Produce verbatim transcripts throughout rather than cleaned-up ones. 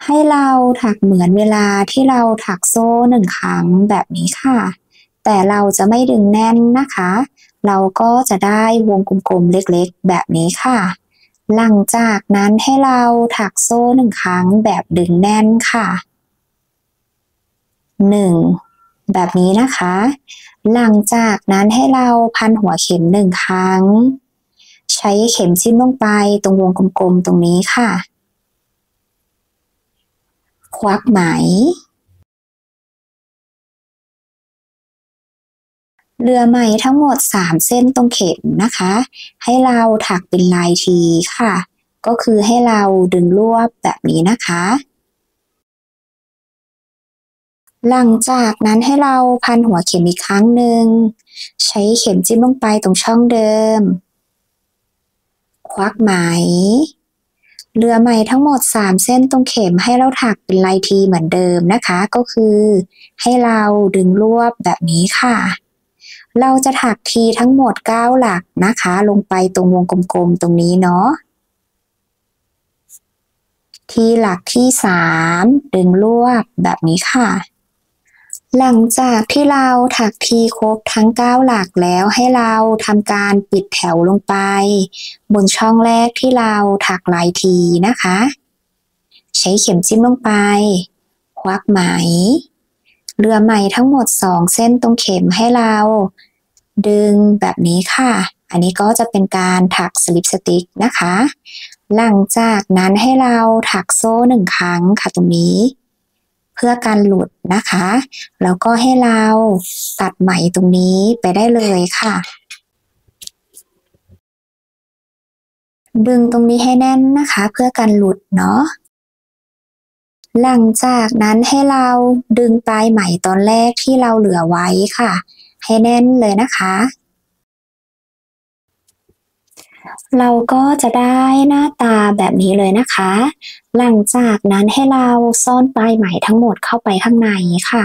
ให้เราถักเหมือนเวลาที่เราถักโซ่หนึ่งครั้งแบบนี้ค่ะแต่เราจะไม่ดึงแน่นนะคะเราก็จะได้วงกลมๆเล็กๆแบบนี้ค่ะหลังจากนั้นให้เราถักโซ่หนึ่งครั้งแบบดึงแน่นค่ะหนึ่งแบบนี้นะคะหลังจากนั้นให้เราพันหัวเข็มหนึ่งครั้งใช้เข็มจิ้มลงไปตรงวงกลมๆตรงนี้ค่ะควักไหมเรือไหมทั้งหมดสามเส้นตรงเข็มนะคะให้เราถักเป็นลายทีค่ะก็คือให้เราดึงรวบแบบนี้นะคะหลังจากนั้นให้เราพันหัวเข็มอีกครั้งหนึ่งใช้เข็มจิ้มลงไปตรงช่องเดิมควักไหมเรือไหมทั้งหมดสามเส้นตรงเข็มให้เราถักเป็นลายทีเหมือนเดิมนะคะก็คือให้เราดึงรวบแบบนี้ค่ะเราจะถักทีทั้งหมดเก้าหลักนะคะลงไปตรงวงกลมๆตรงนี้เนาะทีหลักที่สามดึงรวบแบบนี้ค่ะหลังจากที่เราถักทีครบทั้งเก้าหลักแล้วให้เราทำการปิดแถวลงไปบนช่องแรกที่เราถักลายทีนะคะใช้เข็มจิ้มลงไปควักไหมเรือไหมทั้งหมดสองเส้นตรงเข็มให้เราดึงแบบนี้ค่ะอันนี้ก็จะเป็นการถักสลิปสติกนะคะหลังจากนั้นให้เราถักโซ่หนึ่งครั้งค่ะตรงนี้เพื่อการหลุดนะคะแล้วก็ให้เราตัดไหมตรงนี้ไปได้เลยค่ะดึงตรงนี้ให้แน่นนะคะเพื่อการหลุดเนาะหลังจากนั้นให้เราดึงปลายไหมตอนแรกที่เราเหลือไว้ค่ะให้แน่นเลยนะคะเราก็จะได้หน้าตาแบบนี้เลยนะคะหลังจากนั้นให้เราซ่อนปลายไหมทั้งหมดเข้าไปข้างในค่ะ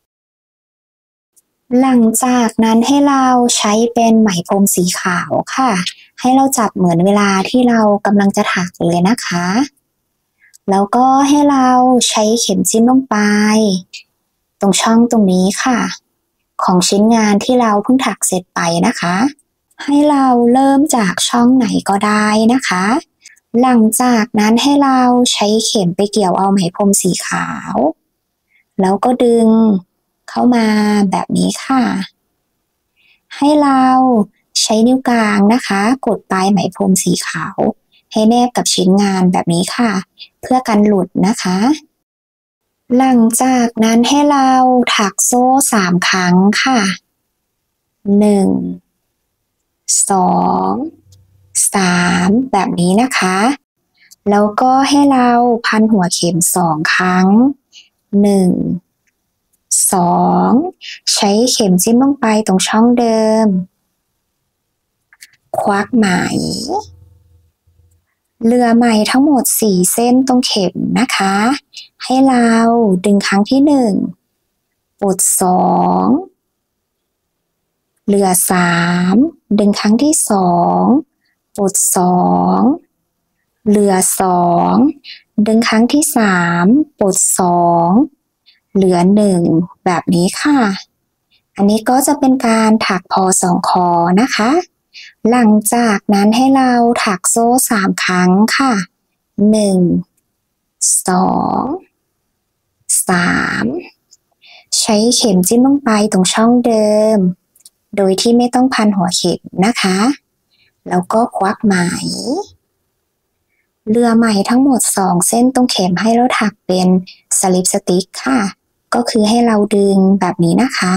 หลังจากนั้นให้เราใช้เป็นไหมพรมสีขาวค่ะให้เราจับเหมือนเวลาที่เรากำลังจะถักเลยนะคะแล้วก็ให้เราใช้เข็มจิ้มลงไปตรงช่องตรงนี้ค่ะของชิ้นงานที่เราเพิ่งถักเสร็จไปนะคะให้เราเริ่มจากช่องไหนก็ได้นะคะหลังจากนั้นให้เราใช้เข็มไปเกี่ยวเอาไหมพรมสีขาวแล้วก็ดึงเข้ามาแบบนี้ค่ะให้เราใช้นิ้วกลางนะคะกดปลายไหมพรมสีขาวให้แนบกับชิ้นงานแบบนี้ค่ะเพื่อกันหลุดนะคะหลังจากนั้นให้เราถักโซ่สามครั้งค่ะหนึ่งสองสามแบบนี้นะคะแล้วก็ให้เราพันหัวเข็มสองครั้งหนึ่งสองใช้เข็มจิ้มลงไปตรงช่องเดิมควักไหมเรือไหมทั้งหมดสี่เส้นตรงเข็มนะคะให้เราดึงครั้งที่หนึ่งปลดสองเหลือสามดึงครั้งที่สองปลดสองเหลือสองดึงครั้งที่สามปลดสองเหลือหนึ่งแบบนี้ค่ะอันนี้ก็จะเป็นการถักพอสองคอนะคะหลังจากนั้นให้เราถักโซ่สามครั้งค่ะหนึ่งสองสามใช้เข็มจิ้มลงไปตรงช่องเดิมโดยที่ไม่ต้องพันหัวเข็มนะคะแล้วก็ควักไหมเรือไหมทั้งหมดสองเส้นตรงเข็มให้เราถักเป็นสลิปสติกค่ะก็คือให้เราดึงแบบนี้นะคะ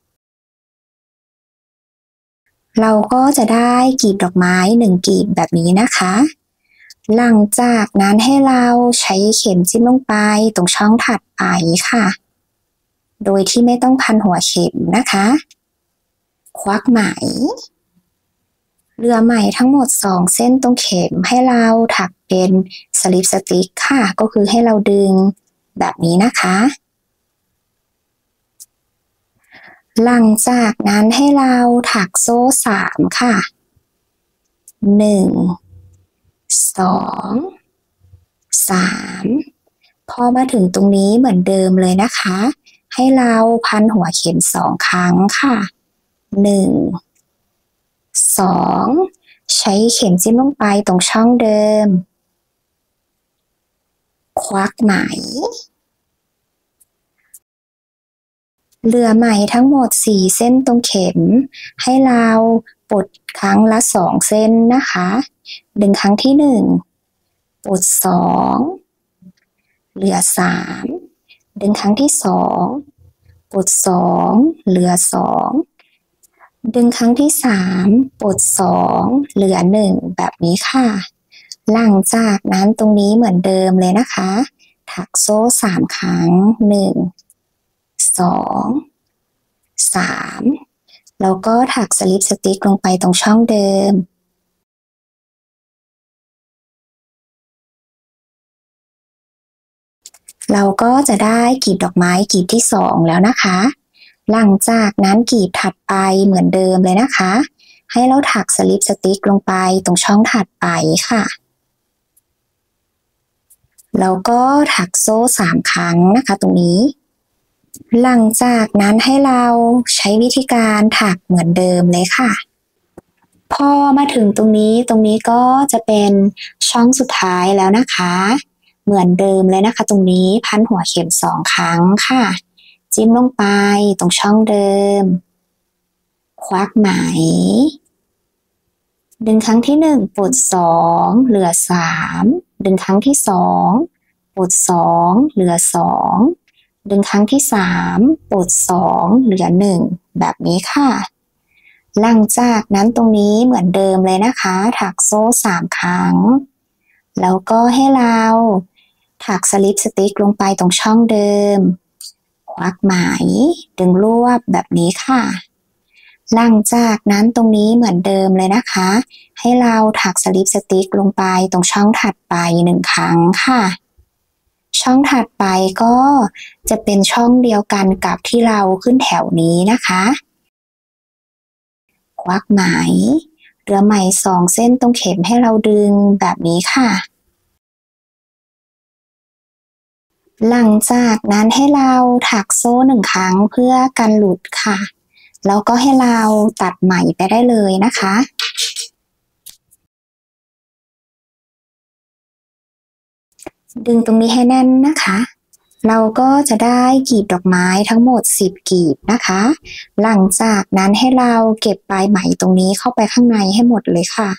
เราก็จะได้กลีบดอกไม้หนึ่งกลีบแบบนี้นะคะหลังจากนั้นให้เราใช้เข็มจิ้มลงไปตรงช่องถัดไปค่ะโดยที่ไม่ต้องพันหัวเข็มนะคะควักไหมเรือไหมทั้งหมดสองเส้นตรงเข็มให้เราถักเป็นสลิปสติกค่ะก็คือให้เราดึงแบบนี้นะคะหลังจากนั้นให้เราถักโซ่สามค่ะหนึ่งสองสามพอมาถึงตรงนี้เหมือนเดิมเลยนะคะให้เราพันหัวเข็มสองครั้งค่ะหนึ่งสองใช้เข็มจิ้มลงไปตรงช่องเดิมควักไหมเหลือไหมทั้งหมดสี่เส้นตรงเข็มให้เราปลดครั้งละสองเส้นนะคะดึงครั้งที่หนึ่งปลดสองเหลือสามดึงครั้งที่สองปลดสองเหลือสองดึงครั้งที่สามปลดสองเหลือหนึ่งแบบนี้ค่ะหลังจากนั้นตรงนี้เหมือนเดิมเลยนะคะถักโซ่สามครั้งหนึ่งสองสามแล้วก็ถักสลิปสติ๊กลงไปตรงช่องเดิมเราก็จะได้กลีบดอกไม้กลีบที่สองแล้วนะคะหลังจากนั้นกลีบถัดไปเหมือนเดิมเลยนะคะให้เราถักสลิปสติ๊กลงไปตรงช่องถัดไปค่ะแล้วก็ถักโซ่สามครั้งนะคะตรงนี้หลังจากนั้นให้เราใช้วิธีการถักเหมือนเดิมเลยค่ะพอมาถึงตรงนี้ตรงนี้ก็จะเป็นช่องสุดท้ายแล้วนะคะเหมือนเดิมเลยนะคะตรงนี้พันหัวเข็มสองครั้งค่ะจิ้มลงไปตรงช่องเดิมควักไหมดึงครั้งที่หนึ่งปลดสองเหลือสามดึงครั้งที่สองปลดสองเหลือสองดึงครั้งที่สามปลดสองเหลือหนึ่งแบบนี้ค่ะหลังจากนั้นตรงนี้เหมือนเดิมเลยนะคะถักโซ่สามครั้งแล้วก็ให้เราถักสลิปสติ๊กลงไปตรงช่องเดิมควักไหมดึงรวบแบบนี้ค่ะหลังจากนั้นตรงนี้เหมือนเดิมเลยนะคะให้เราถักสลิปสติ๊กลงไปตรงช่องถัดไปหนึ่งครั้งค่ะช่องถัดไปก็จะเป็นช่องเดียวกันกับที่เราขึ้นแถวนี้นะคะควักไหมเหลือไหมสองเส้นตรงเข็มให้เราดึงแบบนี้ค่ะหลังจากนั้นให้เราถักโซ่หนึ่งครั้งเพื่อกันหลุดค่ะแล้วก็ให้เราตัดไหมไปได้เลยนะคะดึงตรงนี้ให้แน่นนะคะเราก็จะได้กลีบดอกไม้ทั้งหมดสิบกลีบนะคะหลังจากนั้นให้เราเก็บปลายไหมตรงนี้เข้าไปข้างในให้หมดเลยค่ะ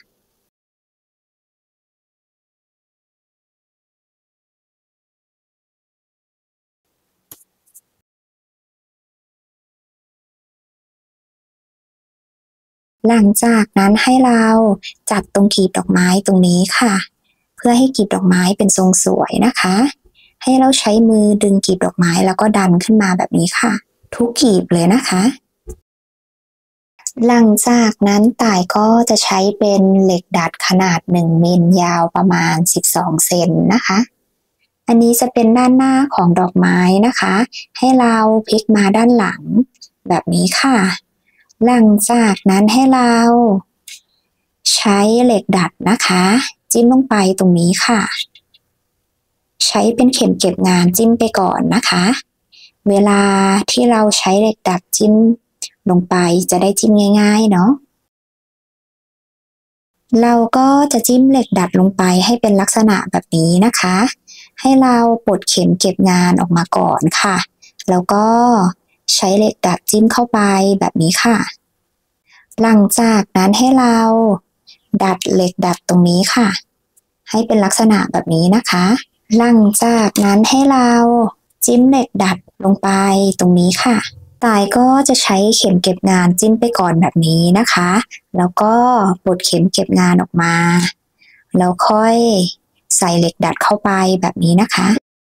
หลังจากนั้นให้เราจับตรงกลีบดอกไม้ตรงนี้ค่ะเพื่อให้กลีบดอกไม้เป็นทรงสวยนะคะให้เราใช้มือดึงกลีบดอกไม้แล้วก็ดันขึ้นมาแบบนี้ค่ะทุกกลีบเลยนะคะหลังจากนั้นต่ายก็จะใช้เป็นเหล็กดัดขนาดหนึ่งมิลยาวประมาณสิบสองเซนนะคะอันนี้จะเป็นด้านหน้าของดอกไม้นะคะให้เราพลิกมาด้านหลังแบบนี้ค่ะหลังจากนั้นให้เราใช้เหล็กดัดนะคะจิ้มลงไปตรงนี้ค่ะใช้เป็นเข็มเก็บงานจิ้มไปก่อนนะคะเวลาที่เราใช้เหล็กดัดจิ้มลงไปจะได้จิ้มง่ายๆเนาะเราก็จะจิ้มเหล็กดัดลงไปให้เป็นลักษณะแบบนี้นะคะให้เราปลดเข็มเก็บงานออกมาก่อนค่ะแล้วก็ใช้เหล็กดัดจิ้มเข้าไปแบบนี้ค่ะหลังจากนั้นให้เราดัดเหล็กดัดตรงนี้ค่ะให้เป็นลักษณะแบบนี้นะคะหลังจากนั้นให้เราจิ้มเหล็กดัดลงไปตรงนี้ค่ะต่ายก็จะใช้เข็มเก็บงานจิ้มไปก่อนแบบนี้นะคะแล้วก็ปลดเข็มเก็บงานออกมาแล้วค่อยใส่เหล็กดัดเข้าไปแบบนี้นะคะ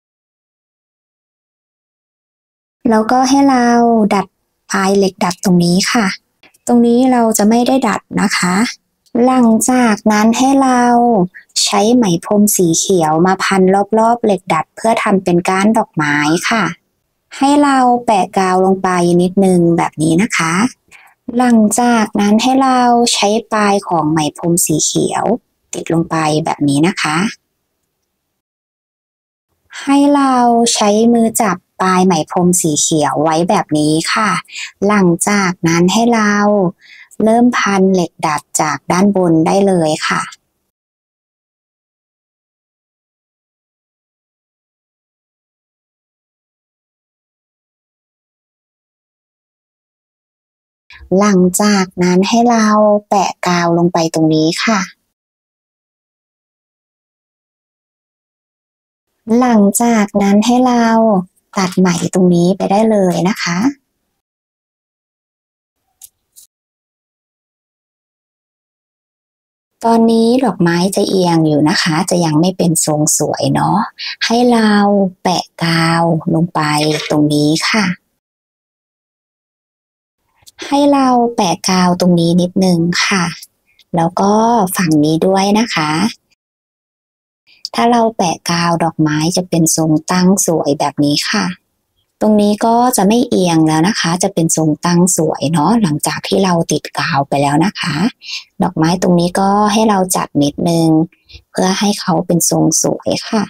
แล้วก็ให้เราดัดปลายเหล็กดัดตรงนี้ค่ะตรงนี้เราจะไม่ได้ดัดนะคะหลังจากนั้นให้เราใช้ไหมพรมสีเขียวมาพันรอบๆเหล็กดัดเพื่อทำเป็นก้านดอกไม้ค่ะให้เราแปะกาวลงไปนิดนึงแบบนี้นะคะหลังจากนั้นให้เราใช้ปลายของไหมพรมสีเขียวติดลงไปแบบนี้นะคะให้เราใช้มือจับปลายไหมพรมสีเขียวไว้แบบนี้ค่ะ หลังจากนั้นให้เราเริ่มพันเหล็กดัดจากด้านบนได้เลยค่ะ หลังจากนั้นให้เราแปะกาวลงไปตรงนี้ค่ะ หลังจากนั้นให้เราตัดไหมตรงนี้ไปได้เลยนะคะ ตอนนี้ดอกไม้จะเอียงอยู่นะคะ จะยังไม่เป็นทรงสวยเนาะ ให้เราแปะกาวลงไปตรงนี้ค่ะ ให้เราแปะกาวตรงนี้นิดนึงค่ะ แล้วก็ฝั่งนี้ด้วยนะคะ ถ้าเราแปะกาวดอกไม้จะเป็นทรงตั้งสวยแบบนี้ค่ะ ตรงนี้ก็จะไม่เอียงแล้วนะคะ จะเป็นทรงตั้งสวยเนาะ หลังจากที่เราติดกาวไปแล้วนะคะ ดอกไม้ตรงนี้ก็ให้เราจัดนิดนึงเพื่อให้เขาเป็นทรงสวยค่ะ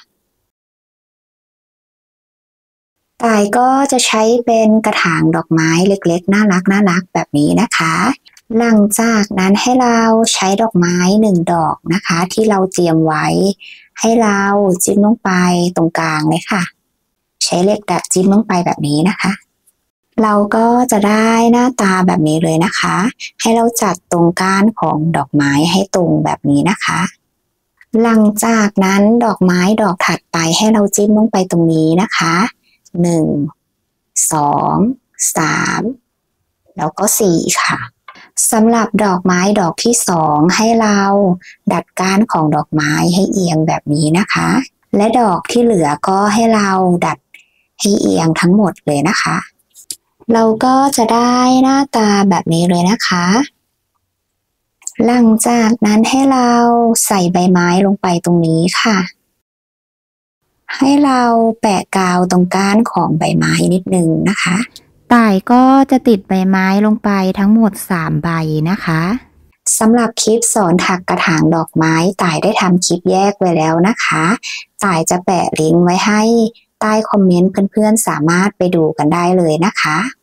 ต่ายก็จะใช้เป็นกระถางดอกไม้เล็กๆน่ารักน่ารักแบบนี้นะคะ หลังจากนั้นให้เราใช้ดอกไม้หนึ่งดอกนะคะที่เราเตรียมไว้ ให้เราจิ้มลงไปตรงกลางเลยค่ะ ใช้เหล็กดัดจิ้มลงไปแบบนี้นะคะ เราก็จะได้หน้าตาแบบนี้เลยนะคะ ให้เราจัดตรงก้านของดอกไม้ให้ตรงแบบนี้นะคะ หลังจากนั้นดอกไม้ดอกถัดไปให้เราจิ้มลงไปตรงนี้นะคะหนึ่ง สอง สาม แล้วก็สี่ค่ะสำหรับดอกไม้ดอกที่สองให้เราดัดก้านของดอกไม้ให้เอียงแบบนี้นะคะ และดอกที่เหลือก็ให้เราดัดให้เอียงทั้งหมดเลยนะคะ เราก็จะได้หน้าตาแบบนี้เลยนะคะ หลังจากนั้นให้เราใส่ใบไม้ลงไปตรงนี้ค่ะ ให้เราแปะกาวตรงก้านของใบไม้นิดนึงนะคะต่ายก็จะติดใบไม้ลงไปทั้งหมดสามใบนะคะสำหรับคลิปสอนถักกระถางดอกไม้ต่ายได้ทำคลิปแยกไว้แล้วนะคะต่ายจะแปะลิงก์ไว้ให้ใต้คอมเมนต์เพื่อนๆสามารถไปดูกันได้เลยนะคะ